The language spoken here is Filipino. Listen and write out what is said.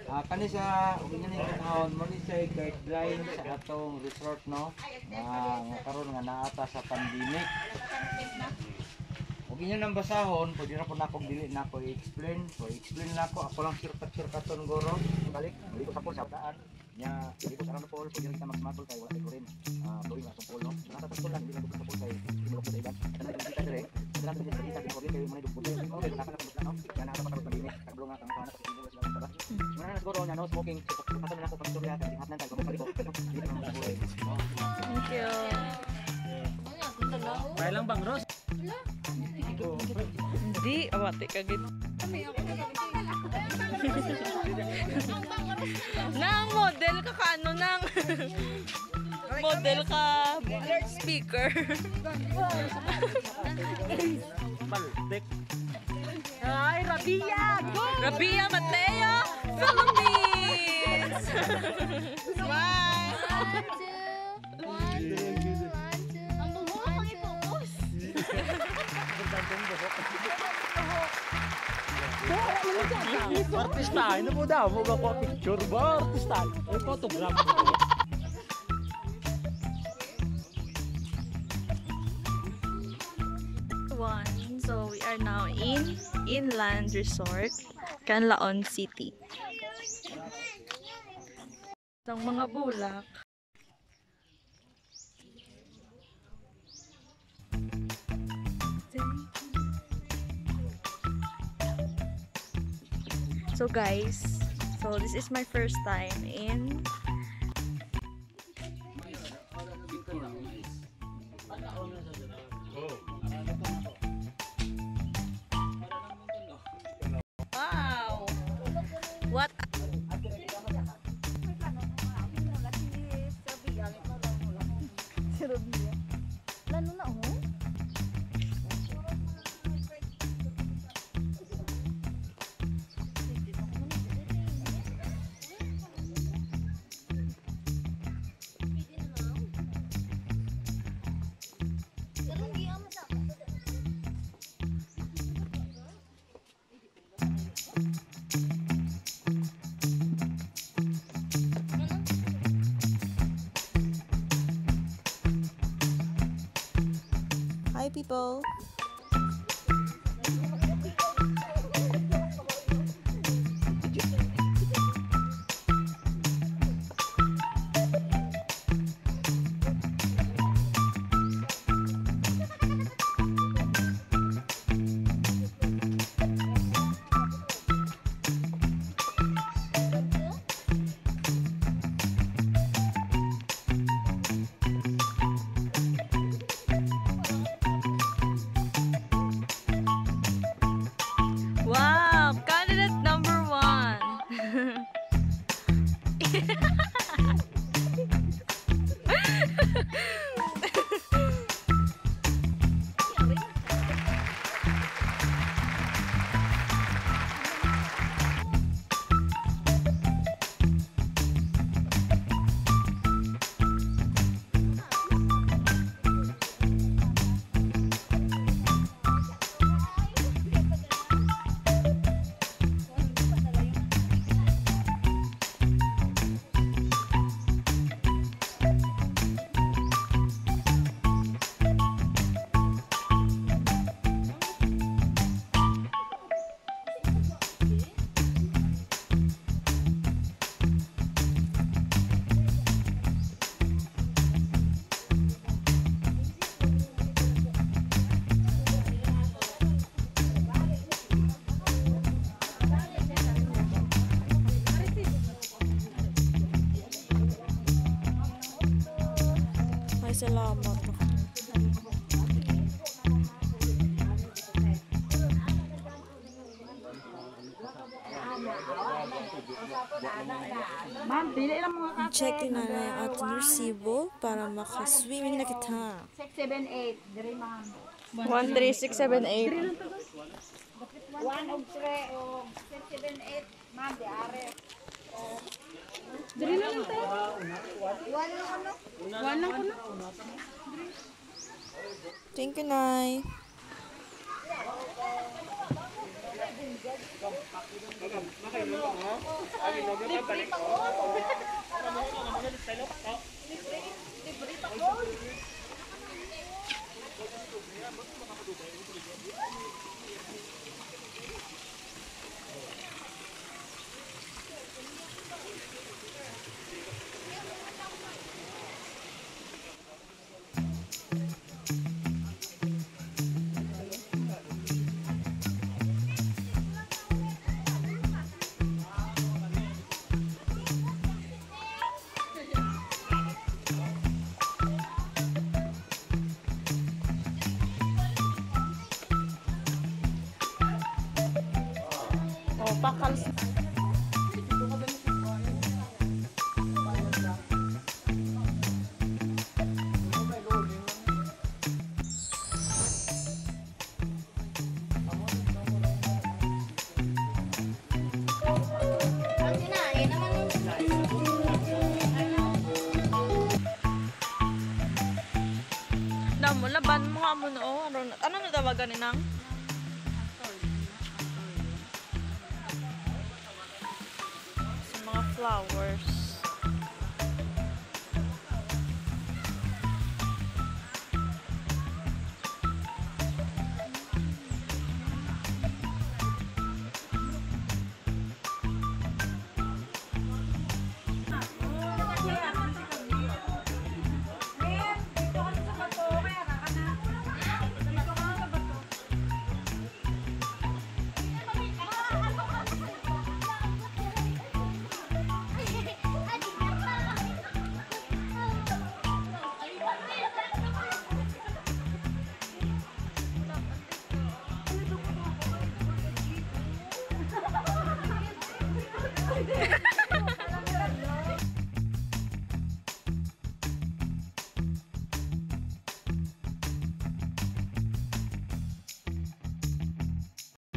Kani sa ganyan ni taon mo ni say guideline sa atong resort no. Nga karon nga naata sa pandemic. Ug inyo nang basahon, pwede na po nako dili nako i-explain. So explain nako ako lang shortcut goro. Balik ko sa pool sa daan. Nya dito sa ano pool, pwede kita magmatol kay wala ko rin. Tuwing nga sa pool no. Nakatapos lang dili sa pool kay tinulok ko sa iban. Kana kita dire. Kana kita di pool kay mga dugbo. Mo kay nakakapos lang no. Yan nakakapos pandemic. Kablong nga ang kana sa tibugas lang ba. Muna na siguro nya no smoking. Kato na ako pang istorya kay hatnan kay pabalik ko. Thank you. Kaya lang bang, Ros? Hindi, awate ka gid. Nang model ka kaano nang model ka speaker. Baltek. Ay, Rabia! Go! Rabia Mateo! Philippines! Smile! Artista, ano po daw? Huwag ako picture ba? Artista. May photograph. So we are now in Inland Resort, Canlaon City. Itong mga bulak. So guys, so this is my first time in wow! What? Lalo na oh. Hi people. Wow, candidate number 1. Ay, salamat. Ma'am, pili lang mga kape. Check na na yung ating resibo para makaswimming na kita. 678, diri ma'am. 13678. 1 og 3 og 678, ma'am, di are. Diri lang ito. One lang ano? One lang ko na. Thank you, Nay. Libre pa ko. Libre pa ko. Oh, pakals. Damo, laban mo nga mo no. Ano na tawagan ni nang? Sa mga flowers.